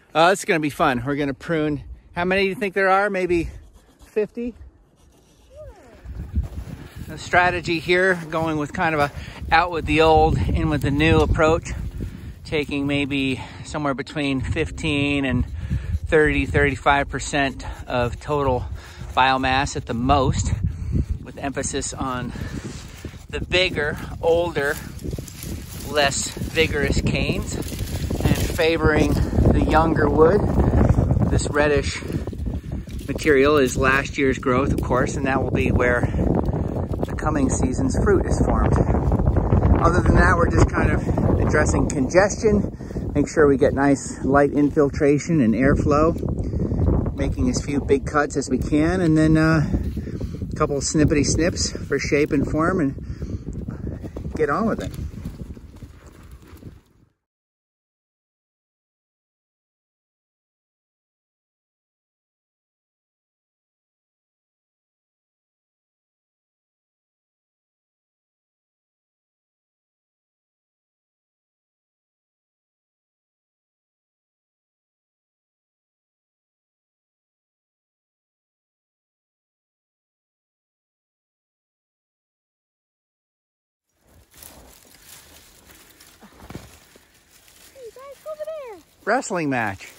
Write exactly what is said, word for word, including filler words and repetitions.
Uh, it's gonna be fun. We're gonna prune, how many do you think there are? Maybe fifty? The strategy here, going with kind of a out with the old, in with the new approach, taking maybe somewhere between fifteen and thirty, thirty-five percent of total biomass at the most, with emphasis on the bigger, older, less vigorous canes, and favoring the younger wood. This reddish material is last year's growth, of course, and that will be where the coming season's fruit is formed. Other than that, we're just kind of addressing congestion, make sure we get nice light infiltration and airflow, making as few big cuts as we can, and then uh, a couple of snippety snips for shape and form, and get on with it. Wrestling match.